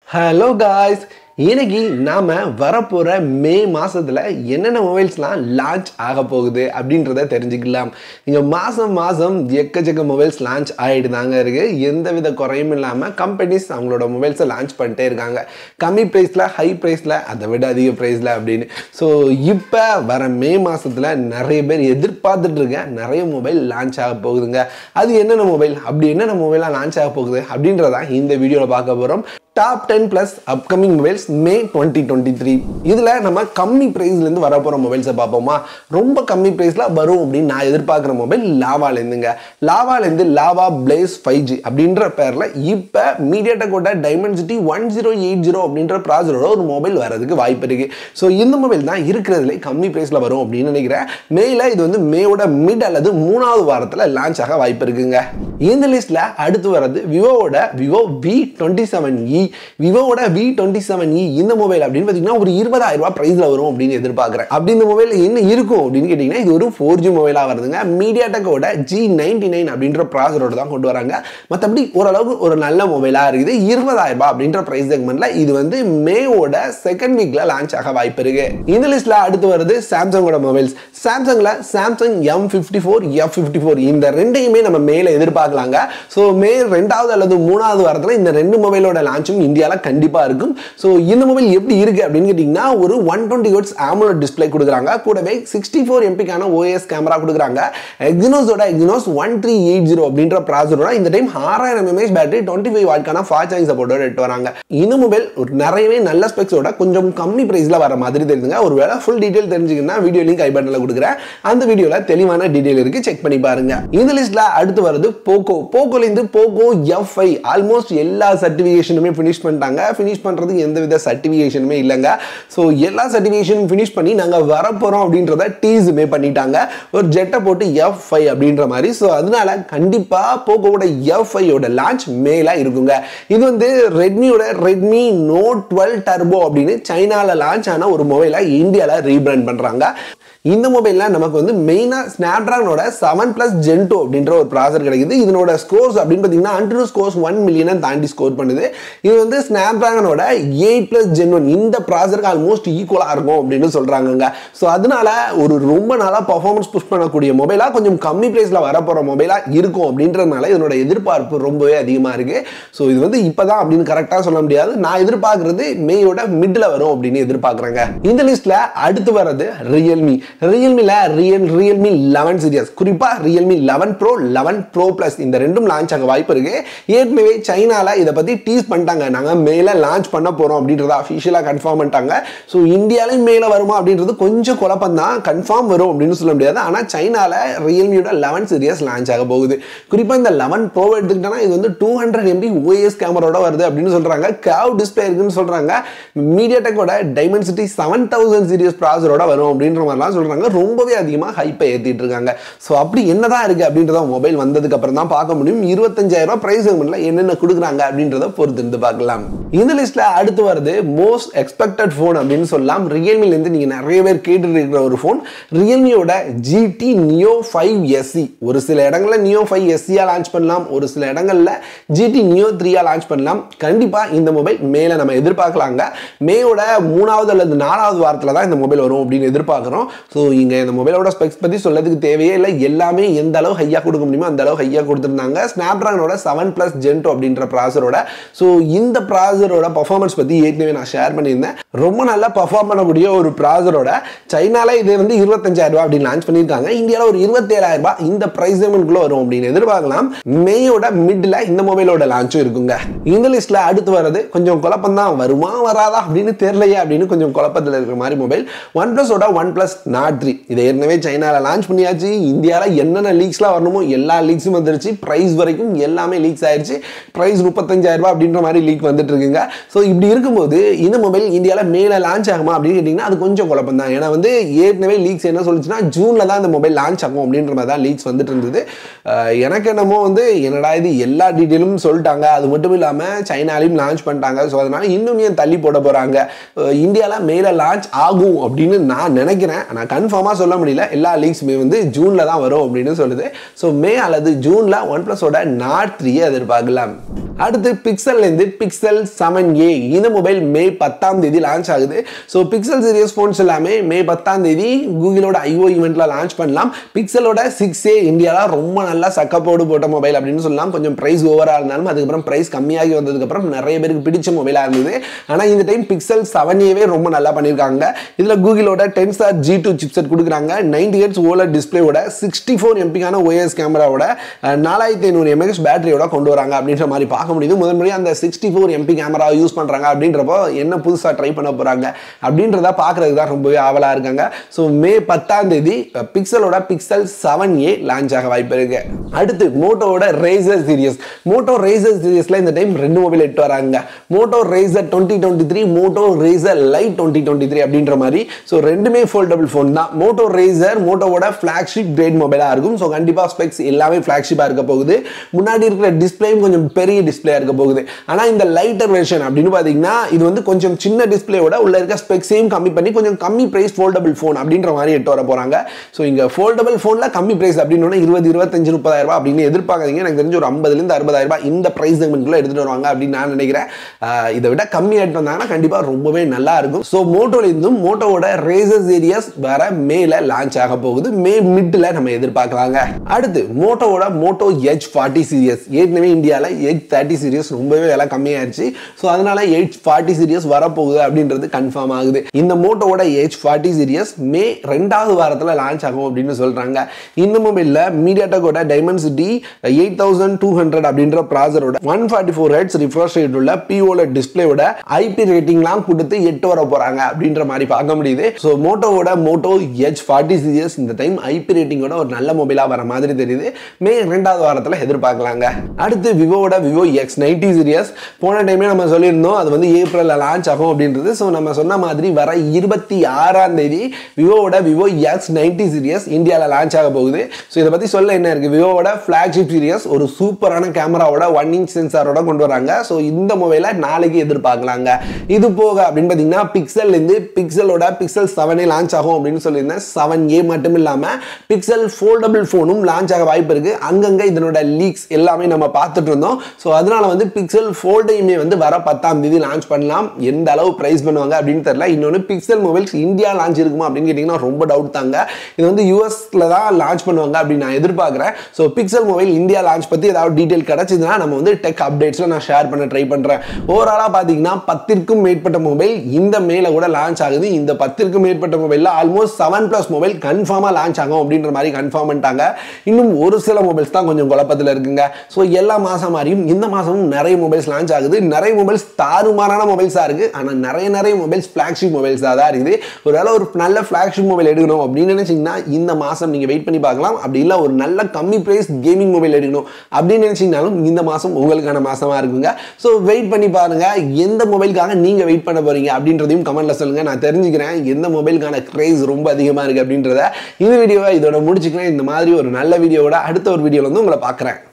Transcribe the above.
Hello guys, இன்னைக்கு நாம வரப்போற மே மாசத்துல என்னென்ன மொபைல்ஸ்லாம் லான்ச் ஆக போகுது அப்படின்றத தெரிஞ்சுக்கலாம். இங்க மாசம் எக்கச்சக்க மொபைல்ஸ் லான்ச் ஆயிட்டு தாங்க இருக்கு. எந்தவித குறையும் இல்லாம கம்பெனிஸ் அவங்களோட மொபைல்ஸை லான்ச் பண்ணிட்டே இருக்காங்க. கம்மி பிரைஸ்ல, ஹை பிரைஸ்ல, அதை விட அதிக பிரைஸ்ல அப்படின்னு. ஸோ இப்போ வர மே மாசத்துல நிறைய பேர் எதிர்பார்த்துட்டு இருக்க நிறைய மொபைல் லான்ச் ஆக போகுதுங்க. அது என்னென்ன மொபைல், அப்படி என்னென்ன மொபைலாக லான்ச் ஆக போகுது அப்படின்றதான் இந்த வீடியோவில் பார்க்க போகிறோம். Top 10 plus upcoming mobiles May 2023. இதுல நம்ம கம்மி பிரைஸ்ல இருந்து வர போற மொபைல்ஸை பார்ப்போமா. ரொம்ப கம்மி பிரைஸ்ல வரும் அப்படின்னு நான் எதிர்பார்க்குற மொபைல் லாவால இருந்துங்க. லாவால இருந்து லாவா Blaz 5G அப்படின்ற பேர்ல இப்ப மீடியாடெக்கோட டைமென்சிட்டி 1080 அப்படின்ற ப்ராசரோட ஒரு மொபைல் வரதுக்கு வாய்ப்பு இருக்கு. ஸோ இந்த மொபைல் தான் இருக்கிறதுல கம்மி பிரைஸ்ல வரும் அப்படின்னு நினைக்கிறேன். மேல இது வந்து மேவோட மிட் அல்லது 3வது வாரத்துல லான்ச் ஆக வாய்ப்பு இருக்குங்க. இந்த லிஸ்ட்ல அடுத்து வர்றது விவோவோட விவோ V27e. விவோவோட V27e இந்த மொபைல் அப்படின்னு பார்த்தீங்கன்னா ஒரு 20,000 ரூபாய் பிரைஸ்ல வரும் அப்படின்னு எதிர்பார்க்குறேன். அப்படி இந்த மொபைல் என்ன இருக்கும் அப்படின்னு கேட்டீங்கன்னா இது ஒரு 4G மொபைலா வருதுங்க. மீடியாடெக்கோட G99 அப்படின்ற ப்ராசரோட தான் கொண்டு வராங்க. மற்றபடி ஓரளவுக்கு ஒரு நல்ல மொபைலா இருக்குது. 20,000 ரூபாய் அப்படின்ற பிரைஸ் செக்மெண்ட்ல இது வந்து மேவோட செகண்ட் வீக்ல லான்ச் ஆக வாய்ப்பு இருக்கு. இந்த லிஸ்ட்ல அடுத்து வருது சாம்சங்கோட மொபைல்ஸ். சாம்சங்ல சாம்சங் M54 F54 இந்த ரெண்டையுமே நம்ம மேல எதிர்பார்க்கலாங்க. ஸோ மே 2வது அல்லது 3வது வாரத்தில் இந்த ரெண்டு மொபைலோட லான்ச்சும் இந்தியாவில் கண்டிப்பா இருக்கும். ஸோ இந்த மொபைல் எப்படி இருக்கு அப்படின்னு கேட்டீங்கன்னா ஒரு 120 Hz AMOLED டிஸ்பிளே கொடுக்குறாங்க. கூடவே 64 MP OIS கேமரா கொடுக்குறாங்க. எக்ஸினோஸோட எக்ஸினோஸ் 1380 அப்படின்ற ப்ராசரோட இந்த டைம் 6000 mAh பேட்டரி 25 வாட்கான ஃபாஸ்ட் சார்ஜிங் சப்போர்ட்டோட எடுத்து வராங்க. இந்த மொபைல் ஒரு நிறையவே நல்ல ஸ்பெக்ஸோட கொஞ்சம் கம்மி பிரைஸ்ல வர மாதிரி தெரியுதுங்க. ஒருவேளை ஃபுல் டீடைல் தெரிஞ்சுக்கணும்னா வீடியோ லிங்க் ஐ பட்டன்ல கொடுக்குறேன். அந்த வீடியோல தெளிவான டீடைல் இருக்கு, செக் பண்ணி பாருங்க. இந்த லிஸ்ட்ல அடுத்து வருது போகோ. போகோல இருந்து போகோ F5 ஆல்மோஸ்ட் எல்லா சர்டிஃபிகேஷனுமே ஃபினிஷ் பண்ணிட்டாங்க. ஃபினிஷ் பண்றதுக்கு எந்தவித சர்டிஃபிகேஷனுமே இல்லைங்க. ஸோ எல்லா சர்டிஃபிகேஷனும் ஃபினிஷ் பண்ணி நாங்கள் வரப்போறோம் அப்படின்றத டீஸுமே பண்ணிட்டாங்க. ஒரு ஜெட்டை போட்டு F5 அப்படின்ற மாதிரி. ஸோ அதனால கண்டிப்பா போகோட F5 லான்ச் மேல இருக்குங்க. இது வந்து ரெட்மி நோட் 12 டர்போ அப்படின்னு சைனால லான்ச் ஆன ஒரு மொபைலை இந்தியாவில் ரீபிராண்ட் பண்றாங்க. இந்த மொபைல்ல நமக்கு வந்து மெயினா ஸ்னாப்டிராகனோட 7+ Gen 2 அப்படின்ற ஒரு ப்ராசர் கிடைக்குது. இதனோட ஸ்கோர்ஸ் அப்படின்னு பார்த்தீங்கன்னா AnTuTu ஸ்கோர்ஸ் 1 மில்லியன் தாண்டி ஸ்கோர் பண்ணுது. இது வந்து ஸ்னாப்டிராகனோட 8+ Gen 1 இந்த ப்ராசருக்கு ஆல்மோஸ்ட் ஈக்குவலா இருக்கும் அப்படின்னு சொல்றாங்க. ஸோ அதனால ஒரு ரொம்ப நாளா பர்ஃபார்மன்ஸ் புஷ் பண்ணக்கூடிய மொபைலா கொஞ்சம் கம்மி பிரைஸ்ல வரப்போற மொபைலா இருக்கும் அப்படின்றதுனால இதனோட எதிர்பார்ப்பு ரொம்பவே அதிகமா இருக்கு. ஸோ இது வந்து இப்பதான் அப்படின்னு கரெக்டா சொல்ல முடியாது. நான் எதிர்பார்க்கறது மேயோட மிட்ல வரும் அப்படின்னு எதிர்பார்க்கறேங்க. இந்த லிஸ்ட்ல அடுத்து வர்றது ரியல்மில ரியல்மி 11 சீரிஸ், குறிப்பா ரியல்மி 11 Pro 11 Pro Plus இந்த ரெண்டும் லான்ச் ஆக வாய்ப்பு இருக்கு. ஏற்கனவே சைனால இதை பத்தி டீஸ் பண்ணிட்டாங்க. நாங்க மேல லான்ச் பண்ண போறோம் அப்படின்றத அஃபிஷியலா கன்ஃபார்ம் பண்ணிட்டாங்க. ஸோ இந்தியாலையும் மேல வருமா அப்படின்றது கொஞ்சம் குழப்பம் தான். கன்ஃபார்ம் வரும் அப்படின்னு சொல்ல முடியாது. ஆனா சைனால ரியல்மியோட 11 சீரிஸ் லான்ச் ஆக போகுது. குறிப்பா இந்த 11 Pro எடுத்துக்கிட்டோம்னா இது வந்து 200 MP OIS கேமராவோட வருது அப்படின்னு சொல்றாங்க. கர்வ் டிஸ்பிளே இருக்குன்னு சொல்றாங்க. மீடியாடெக்கோட டைமென்சிட்டி 7000 சீரிஸ் ப்ராசரோட வரும் அப்படின்ற மாதிரிலாம் சொல்றாங்க. ரொம்பவே அதிகமாக ஹைப்பை ஏத்திட்டு இருக்காங்க. ஸோ அப்படி என்னதான் இருக்கு அப்படின்றத மொபைல் வந்ததுக்கு அப்புறம் தான் பார்க்க முடியும். 25,000 ரூபாய் பிரைஸ் செக்மெண்ட்ல என்னென்ன கொடுக்குறாங்க அப்படின்றத பொறுத்து இருந்து பார்க்கலாம். இந்த லிஸ்ட்ல அடுத்து வருது மோஸ்ட் எக்ஸ்பெக்டட் போன் அப்படின்னு சொல்லலாம். ரியல்மில இருந்து நீங்க நிறைய பேர் கேட்டு இருக்கிற ஒரு போன் ரியல்மியோட GT Neo 5 SE. ஒரு சில இடங்கள்ல Neo 5 SE லான்ச் பண்ணலாம், ஒரு சில இடங்கள்ல GT Neo 3 லான்ச் பண்ணலாம். கண்டிப்பா இந்த மொபைல் மேல நம்ம எதிர்பார்க்கலாங்க. மேயோட 3வது அல்லது 4வது வாரத்துல தான் இந்த மொபைல் வரும் அப்படின்னு எதிர்பார்க்கிறோம். ஸோ இங்க இந்த மொபைலோட ஸ்பெக்ஸ் பத்தி சொல்லதுக்கு தேவையே இல்லை. எல்லாமே எந்த அளவு ஹையா கொடுக்க முடியுமோ அந்த அளவு ஹையா கொடுத்துருந்தாங்க. ஸ்னாப்டிராகனோட 7+ Gen 2 அப்படின்ற ப்ராசரோட. ஸோ இந்த ப்ராசரோட பர்ஃபார்மன்ஸ் பத்தி ஏற்கனவே நான் ஷேர் பண்ணியிருந்தேன். ரொம்ப நல்லா பர்ஃபார்ம் பண்ணக்கூடிய ஒரு ப்ராசரோட சைனால இது வந்து 25,000 ரூபாய் அப்படின்னு லான்ச் பண்ணியிருக்காங்க. இந்தியாவில் ஒரு 27,000 ரூபாய் இந்த பிரைஸ் செக்மெண்ட்குள்ள வரும் அப்படின்னு எதிர்பார்க்கலாம். மேயோட மிட்ல இந்த மொபைலோட லான்ச்சும் இருக்குங்க. இந்த லிஸ்ட்ல அடுத்து வர்றது கொஞ்சம் குழப்பம் தான். வருமா வராதா அப்படின்னு தெரியலையே அப்படின்னு கொஞ்சம் குழப்பத்தில் இருக்கிற மாதிரி மொபைல் OnePlusோட OnePlus Nord 3. இதை ஏற்கனவே சைனால லான்ச் பண்ணியாச்சு. இந்தியாவில் என்னென்ன லீக்ஸ்லாம் வரணுமோ எல்லா லீக்ஸும் வந்துருச்சு. பிரைஸ் வரைக்கும் எல்லாமே லீக்ஸ் ஆயிடுச்சு. பிரைஸ் 35,000 ரூபாய் அப்படின்ற மாதிரி லீக் வந்துட்டு இருக்குங்க. ஸோ இப்படி இருக்கும் இருக்கும்போது இந்த மொபைல் இந்தியாவில் மேலே லான்ச் ஆகுமா அப்படின்னு கேட்டிங்கன்னா அது கொஞ்சம் குழப்பம் தான். ஏன்னா வந்து ஏற்கனவே லீக்ஸ் என்ன சொல்லிச்சுன்னா ஜூனில் தான் இந்த மொபைல் லான்ச் ஆகும் அப்படின்ற மாதிரி தான் லீக்ஸ் வந்துட்டு இருந்தது. எனக்கு என்னமோ வந்து என்னடா இது எல்லா டீட்டெயிலும் சொல்லிட்டாங்க, அது மட்டும் இல்லாமல் சைனாலையும் லான்ச் பண்ணிட்டாங்க. ஸோ அதனால இன்னும் ஏன் தள்ளி போட போகிறாங்க, இந்தியாவில் மேலே லான்ச் ஆகும் அப்படின்னு நான் நினைக்கிறேன். ஆனால் கன்ஃபார்மாக சொல்ல முடியல. எல்லா லீக்ஸுமே வந்து ஜூனில் தான் வரும் அப்படின்னு சொல்லுது. ஸோ மே அல்லது ஜூனில் OnePlusோட Nord 3 எதிர்பார்க்கலாம். அடுத்து பிக்சல்லேருந்து பிக்சல் 7a இந்த மொபைல் மே 10ஆம் தேதி லான்ச் ஆகுது. ஸோ பிக்சல் சீரியஸ் ஃபோன்ஸ் எல்லாமே மே 10ஆம் தேதி கூகுளோட ஐஓ ஈவெண்ட்ல லான்ச் பண்ணலாம். பிக்சலோட 6a இந்தியாவில் ரொம்ப நல்லா சக்கப்போடு போட்ட மொபைல் அப்படின்னு சொல்லலாம். கொஞ்சம் ப்ரைஸ் ஓவராக இருந்தாலும் அதுக்கப்புறம் ப்ரைஸ் கம்மியாகி வந்ததுக்கப்புறம் நிறைய பேருக்கு பிடிச்ச மொபைலாக இருந்தது. ஆனால் இந்த டைம் பிக்சல் 7aவே ரொம்ப நல்லா பண்ணியிருக்காங்க. இதில் கூகுளோட 10 G2 சிப்செட் கொடுக்குறாங்க. 90 Hz OLED டிஸ்பிளேயோட 64 MP OIS கேமராவோட 4500 mAh பேட்டரியோட கொண்டு வராங்க அப்படின்ற மாதிரி பார்க்க முடியுது. முதல் முறையாக அந்த 64 MP கேமரா யூஸ் பண்ணுறாங்க அப்படின்றப்போ என்ன புதுசாக ட்ரை பண்ண போகிறாங்க அப்படின்றத பார்க்குறதுக்கு தான் ரொம்பவே ஆவலாக இருக்காங்க. ஸோ மே 10ஆம் தேதி பிக்சலோட பிக்சல் 7a லான்ச் ஆக வாய்ப்பு இருக்கு. அடுத்து மோட்டோவோட ரேசர் சீரியஸ். மோட்டோ ரேசர் சீரியஸில் இந்த டைம் 2 மொபைல் எட்டு வராங்க. Moto Razr 2023, Moto Razr lite 2023 அப்படின்ற மாதிரி. ஸோ ரெண்டுமே ஃபோல்டபிள் ஃபோன் தான். மோட்டோ ரேசர் மோட்டோவோட ஃபிளாக்ஷிப் கிரேட் மொபைலாக இருக்கும். ஸோ கண்டிப்பாக ஸ்பெக்ஸ் எல்லாமே ஃபிளாக்ஷிப்பாக இருக்க போகுது. முன்னாடி இருக்கிற டிஸ்பிளேயும் கொஞ்சம் பெரிய டிஸ்பிளேயாக இருக்க போகுது. ஆனால் இந்த லைட்டர் வெர்ஷன் அப்படின்னு பார்த்தீங்கன்னா இது வந்து கொஞ்சம் சின்ன டிஸ்பிளேயோட உள்ள இருக்க ஸ்பெக்ஸையும் கம்மி பண்ணி கொஞ்சம் கம்மி பிரைஸ் ஃபோல்டபிள் ஃபோன் அப்படின்ற மாதிரி எட்டு வர போகிறாங்க. ஸோ இங்கே ஃபோல்டபிள் ஃபோனில் கம்மி பிரைஸ் அப்படின்னு 20, 25, 30,000 ரூபாய் அப்படின்னு எதிர்பார்க்காதீங்க. எனக்கு தெரிஞ்சு ஒரு 50,000 60,000 ரூபாய் இந்த பிரைஸ் செக்மெண்ட்குள்ள எடுத்துட்டு வருவாங்க அப்படின்னு நான் நினைக்கிறேன். இதை விட கம்மி எடுத்து வந்தாங்கன்னா கண்டிப்பாக ரொம்பவே நல்லா இருக்கும். ஸோ மோட்டோலேருந்தும் மோட்டோவோட ரேசர் சீரியஸ் வர மேல லான்ச் ஆக போகுது. மே மிட்ல நம்ம எதிர்பார்க்கலாங்க. அடுத்து மோட்டோவோட மோட்டோ H40 சீரியஸ். ஏற்கனவே இந்தியாவில் H30 சீரியஸ் ரொம்பவே விலை கம்மியாயிருச்சு. ஸோ அதனால H40 சீரியஸ் வரப்போகுது அப்படின்றது கன்ஃபார்ம் ஆகுது. இந்த மோட்டோவோட H40 சீரியஸ் மே 2வது வாரத்தில் லான்ச் ஆகும் அப்படின்னு சொல்றாங்க. இந்த மொபைலில் மீடியாடெக்கோட டைமென்சிட்டி 8200 அப்படின்ற ப்ராசரோட 144 Hz ரிஃப்ரெஷ் ரேட் உள்ள POLED டிஸ்பிளேயோட IP ரேட்டிங்லாம் கொடுத்து 8 வர போறாங்க அப்படின்ற மாதிரி பார்க்க முடியுது. ஸோ மோட்டோவோட மோட்டோ H40 சீரியஸ் இந்த டைம் IP ரேட்டிங்கோட ஒரு நல்ல மொபைலாக வர மாதிரி தெரியுது. மே 2வது வாரத்தில் எதிர்பார்க்கலாங்க. அடுத்து விவோவோட விவோ X90 சீரியஸ். போன டைமே நம்ம சொல்லியிருந்தோம் அது வந்து ஏப்ரலில் லான்ச் ஆகும் அப்படின்றது. ஸோ நம்ம சொன்ன மாதிரி வர 26ஆம் தேதி விவோவோட விவோ X90 சீரியஸ் இந்தியாவில் லான்ச் ஆக போகுது. ஸோ இதை பற்றி சொல்ல என்ன இருக்கு, விவோவோட ஃபிளாக்ஷிப் சீரியஸ் ஒரு சூப்பரான கேமராவோட 1 inch சென்சாரோட கொண்டு வராங்க. ஸோ இந்த மொபைலை நாளைக்கு எதிர்பார்க்கலாங்க. இது போக அப்படின்னு பார்த்தீங்கன்னா பிக்சல்லேருந்து பிக்சலோட பிக்சல் 7a லான்ச் ஆகும் அப்படின்னு சொல்லியிருந்தேன். 7a மட்டும் இல்லாமல் பிக்சல் ஃபோல்டபிள் ஃபோனும் லான்ச் ஆக வாய்ப்பு இருக்கு. அங்கங்கே இதனோட லீக்ஸ் எல்லாமே நம்ம பார்த்துட்டு இருந்தோம். ஸோ அதனால வந்து பிக்சல் ஃபோல்டையுமே வந்து வர 10ஆம் தேதி லான்ச் பண்ணலாம். எந்த அளவு பிரைஸ் பண்ணுவாங்க அப்படின்னு தெரியல. இன்னொன்று பிக்சல் மொபைல்ஸ் இந்தியா லான்ச் இருக்குமா அப்படின்னு கேட்டிங்கன்னா ரொம்ப டவுட் தாங்க. இது வந்து யூஎஸ்ல தான் லான்ச் பண்ணுவாங்க அப்படின்னு நான் எதிர்பார்க்குறேன். So Pixel mobile India launch பற்றி ஏதாவது டீட்டெயில் கிடைச்சதுன்னா நம்ம வந்து டெக் அப்டேட்ஸில் நான் ஷேர் பண்ண ட்ரை பண்ணுறேன். ஓவராலாக பார்த்தீங்கன்னா 10க்கும் மேற்பட்ட மொபைல் இந்த மேல கூட லான்ச் ஆகுது. இந்த 10க்கும் மேற்பட்ட மொபைலில் ஆல்மோஸ்ட் 7+ மொபைல் கன்ஃபார்மாக லான்ச் ஆகும் அப்படின்ற மாதிரி கன்ஃபார்ம் பண்ணிட்டாங்க. இன்னும் ஒரு சில மொபைல்ஸ் தான் கொஞ்சம் குழப்பத்தில் இருக்குங்க. ஸோ எல்லா மாதம் மாதிரியும் இந்த மாதமும் நிறைய மொபைல்ஸ் லான்ச் ஆகுது. நிறைய மொபைல்ஸ் தாறுமாறான மொபைல்ஸாக இருக்குது. ஆனால் நிறைய மொபைல்ஸ் ஃப்ளாக்ஷிப் மொபைல்ஸாக தான் இருக்குது. ஒருவேளை ஒரு நல்ல ஃப்ளாக்ஷிப் மொபைல் எடுக்கணும் அப்படின்னு நினைச்சிங்கன்னா இந்த மாதம் நீங்கள் வெயிட் பண்ணி பார்க்கலாம். அப்படி இல்லை ஒரு நல்ல கம்மி ப்ரைஸ் கேமிங் மொபைல் எடுக்கணும் அப்படின்னு நினைச்சிங்கனாலும் இந்த மாதம் உங்களுக்கான மாதமாக இருக்குங்க. ஸோ வெயிட் பண்ணி பாருங்கள் எந்த மொபைலுக்காக நீங்கள் வெயிட் பண்ண போகிறீங்க அப்படின்றதையும் கமெண்ட்டில் சொல்லுங்கள். நான் தெரிஞ்சுக்கிறேன் எந்த மொபைலுக்கான கிரேஸ் ரொம்ப அதிகமாக இருக்குது அப்படின்றத. இந்த வீடியோவை இதோட முடிச்சுக்கிறேன். இந்த மாதிரி ஒரு நல்ல வீடியோவோட அடுத்த ஒரு வீடியோவில் வந்து உங்களை பார்க்குறேன்.